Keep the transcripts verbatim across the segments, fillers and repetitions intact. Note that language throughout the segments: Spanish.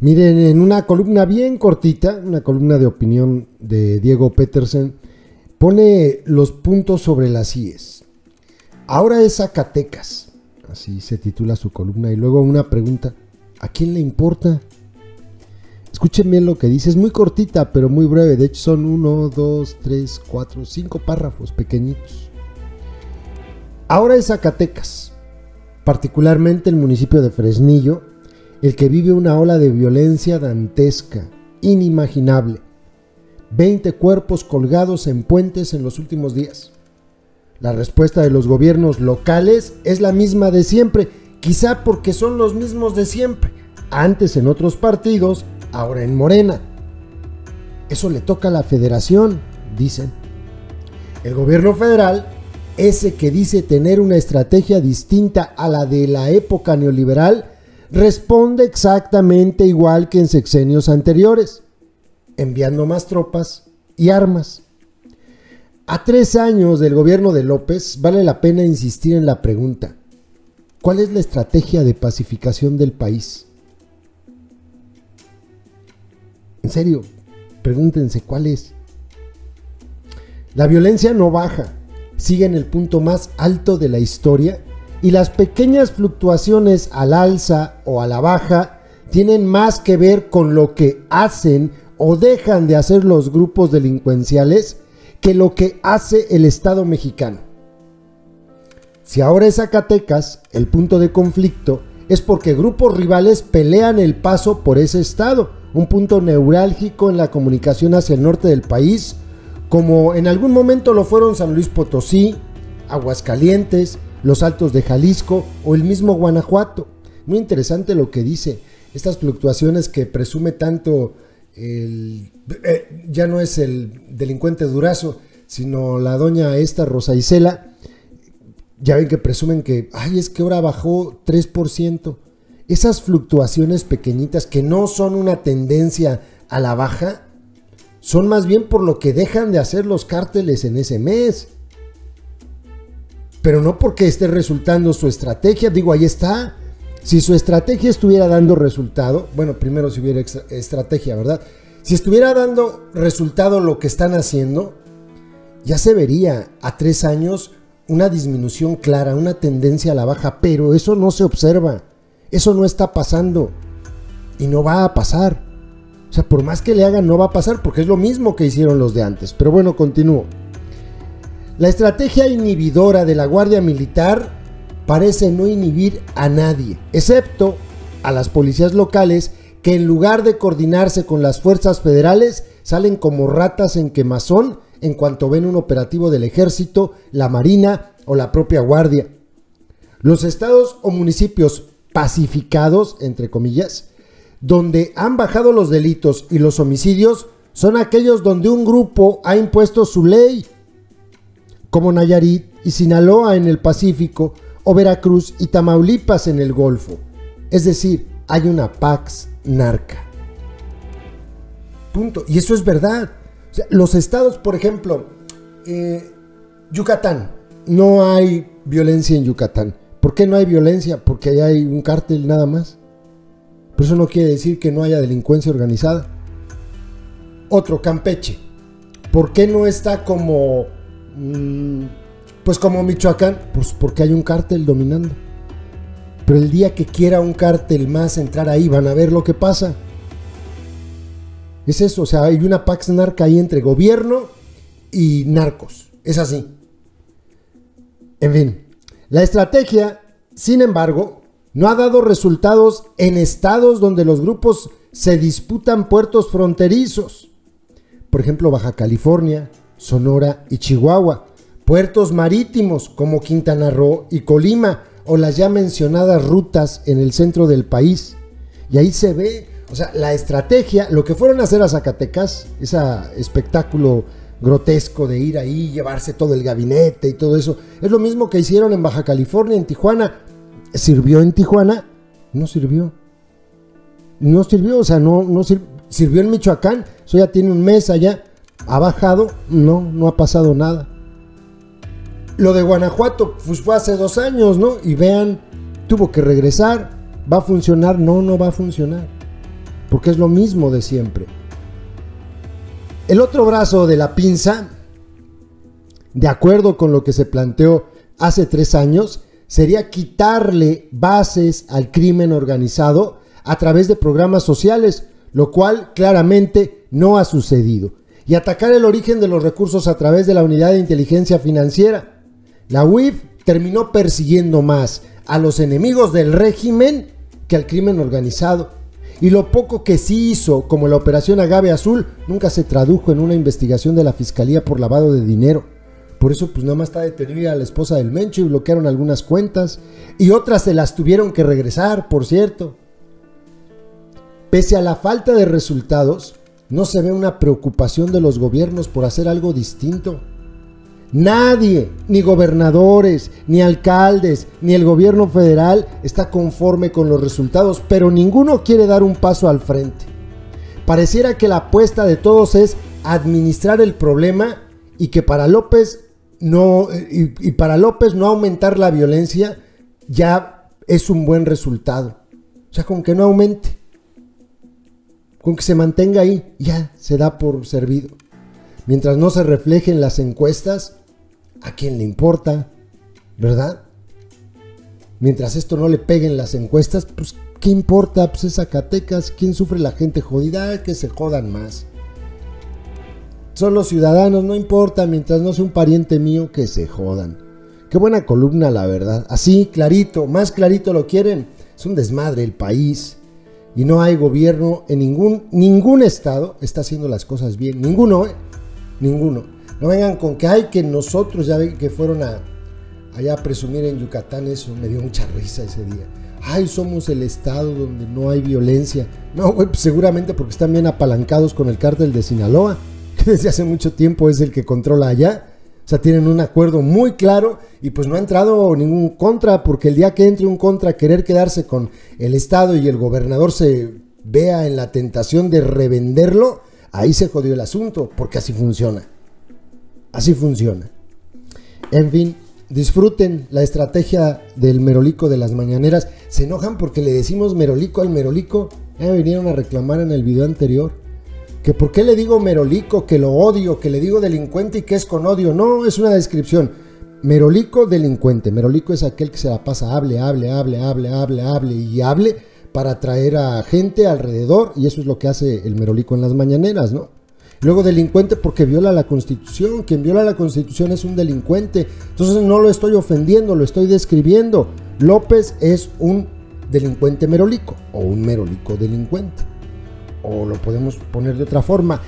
Miren, en una columna bien cortita, una columna de opinión de Diego Petersen, pone los puntos sobre las íes. Ahora es Zacatecas, así se titula su columna, y luego una pregunta, ¿a quién le importa? Escuchen bien lo que dice, es muy cortita pero muy breve, de hecho son uno, dos, tres, cuatro, cinco párrafos pequeñitos. Ahora es Zacatecas, particularmente el municipio de Fresnillo, el que vive una ola de violencia dantesca, inimaginable. veinte cuerpos colgados en puentes en los últimos días. La respuesta de los gobiernos locales es la misma de siempre, quizá porque son los mismos de siempre, antes en otros partidos, ahora en Morena. Eso le toca a la federación, dicen. El gobierno federal, ese que dice tener una estrategia distinta a la de la época neoliberal, responde exactamente igual que en sexenios anteriores, enviando más tropas y armas. A tres años del gobierno de López, vale la pena insistir en la pregunta: ¿cuál es la estrategia de pacificación del país? En serio, pregúntense cuál es. La violencia no baja, sigue en el punto más alto de la historia, y las pequeñas fluctuaciones al alza o a la baja tienen más que ver con lo que hacen o dejan de hacer los grupos delincuenciales que lo que hace el Estado mexicano. Si ahora es Zacatecas el punto de conflicto, es porque grupos rivales pelean el paso por ese estado, un punto neurálgico en la comunicación hacia el norte del país, como en algún momento lo fueron San Luis Potosí, Aguascalientes, los Altos de Jalisco o el mismo Guanajuato. Muy interesante lo que dice, estas fluctuaciones que presume tanto el, eh, ya no es el delincuente Durazo, sino la doña esta Rosa Isela. Ya ven que presumen que, ay, es que ahora bajó tres por ciento. Esas fluctuaciones pequeñitas que no son una tendencia a la baja, son más bien por lo que dejan de hacer los cárteles en ese mes. Pero no porque esté resultando su estrategia, digo, ahí está. Si su estrategia estuviera dando resultado, bueno, primero si hubiera estrategia, ¿verdad? Si estuviera dando resultado lo que están haciendo, ya se vería a tres años una disminución clara, una tendencia a la baja, pero eso no se observa, eso no está pasando y no va a pasar. O sea, por más que le hagan, no va a pasar porque es lo mismo que hicieron los de antes. Pero bueno, continúo. La estrategia inhibidora de la Guardia Militar parece no inhibir a nadie, excepto a las policías locales que en lugar de coordinarse con las fuerzas federales, salen como ratas en quemazón en cuanto ven un operativo del ejército, la marina o la propia guardia. Los estados o municipios pacificados, entre comillas, donde han bajado los delitos y los homicidios, son aquellos donde un grupo ha impuesto su ley, como Nayarit y Sinaloa en el Pacífico, o Veracruz y Tamaulipas en el Golfo. Es decir, hay una pax narca. Punto. Y eso es verdad. O sea, los estados, por ejemplo, eh, Yucatán, no hay violencia en Yucatán. ¿Por qué no hay violencia? Porque ahí hay un cártel nada más. Pero eso no quiere decir que no haya delincuencia organizada. Otro, Campeche. ¿Por qué no está como... pues como Michoacán? Pues porque hay un cártel dominando. Pero el día que quiera un cártel más entrar ahí, van a ver lo que pasa. Es eso, o sea, hay una pax narca ahí entre gobierno y narcos. Es así. En fin, la estrategia, sin embargo, no ha dado resultados en estados donde los grupos se disputan puertos fronterizos. Por ejemplo, Baja California, Sonora y Chihuahua. Puertos marítimos como Quintana Roo y Colima, o las ya mencionadas rutas en el centro del país. Y ahí se ve, o sea, la estrategia, lo que fueron a hacer a Zacatecas, ese espectáculo grotesco de ir ahí, llevarse todo el gabinete y todo eso, es lo mismo que hicieron en Baja California, en Tijuana. ¿Sirvió en Tijuana? No sirvió. No sirvió, o sea, no, no sir- sirvió en Michoacán, eso ya tiene un mes allá. ¿Ha bajado? No, no ha pasado nada. Lo de Guanajuato, pues fue hace dos años, ¿no? Y vean, tuvo que regresar. ¿Va a funcionar? No, no va a funcionar. porque es lo mismo de siempre. El otro brazo de la pinza, de acuerdo con lo que se planteó hace tres años, sería quitarle bases al crimen organizado a través de programas sociales, lo cual claramente no ha sucedido, y atacar el origen de los recursos a través de la Unidad de Inteligencia Financiera. La U I F terminó persiguiendo más a los enemigos del régimen que al crimen organizado, y lo poco que sí hizo, como la operación Agave Azul, nunca se tradujo en una investigación de la Fiscalía por lavado de dinero. Por eso pues nada más está detenida a la esposa del Mencho y bloquearon algunas cuentas, y otras se las tuvieron que regresar, por cierto. Pese a la falta de resultados, no se ve una preocupación de los gobiernos por hacer algo distinto. Nadie, ni gobernadores, ni alcaldes, ni el gobierno federal está conforme con los resultados, pero ninguno quiere dar un paso al frente. Pareciera que la apuesta de todos es administrar el problema y que para López no, y, y para López no aumentar la violencia ya es un buen resultado. O sea, con que no aumente, con que se mantenga ahí, ya se da por servido. Mientras no se refleje en las encuestas, ¿a quién le importa? ¿Verdad? Mientras esto no le pegue en las encuestas, pues ¿qué importa? Pues es Zacatecas. ¿Quién sufre? La gente jodida, que se jodan más. Son los ciudadanos, no importa, mientras no sea un pariente mío, que se jodan. Qué buena columna, la verdad. Así, clarito, más clarito lo quieren. Es un desmadre el país. Y no hay gobierno en ningún, ningún estado está haciendo las cosas bien. Ninguno, ¿eh? Ninguno. No vengan con que hay que nosotros, ya ven que fueron a, allá a presumir en Yucatán, eso me dio mucha risa ese día. Ay, somos el estado donde no hay violencia. No, güey, pues seguramente porque están bien apalancados con el cártel de Sinaloa, que desde hace mucho tiempo es el que controla allá. O sea, tienen un acuerdo muy claro y pues no ha entrado ningún contra, porque el día que entre un contra a querer quedarse con el estado y el gobernador se vea en la tentación de revenderlo, ahí se jodió el asunto, porque así funciona. Así funciona. En fin, disfruten la estrategia del merolico de las mañaneras. Se enojan porque le decimos merolico al merolico. Ya me vinieron a reclamar en el video anterior que por qué le digo merolico, que lo odio, que le digo delincuente y que es con odio. No, es una descripción. Merolico, delincuente. Merolico es aquel que se la pasa hable, hable, hable, hable, hable, hable y hable para atraer a gente alrededor, y eso es lo que hace el merolico en las mañaneras, ¿no? Luego delincuente porque viola la Constitución. Quien viola la Constitución es un delincuente. Entonces no lo estoy ofendiendo, lo estoy describiendo. López es un delincuente merolico o un merolico delincuente. O lo podemos poner de otra forma.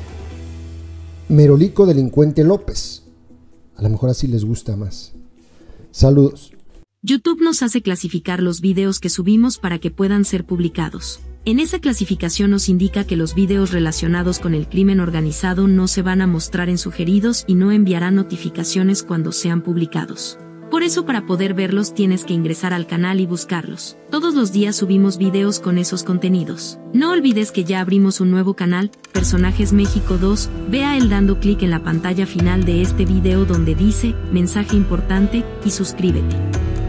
Merolico delincuente López. A lo mejor así les gusta más. Saludos. YouTube nos hace clasificar los videos que subimos para que puedan ser publicados. En esa clasificación nos indica que los videos relacionados con el crimen organizado no se van a mostrar en sugeridos y no enviarán notificaciones cuando sean publicados. Por eso, para poder verlos tienes que ingresar al canal y buscarlos. Todos los días subimos videos con esos contenidos. No olvides que ya abrimos un nuevo canal, Personajes México dos, ve a él dando clic en la pantalla final de este video donde dice, mensaje importante, y suscríbete.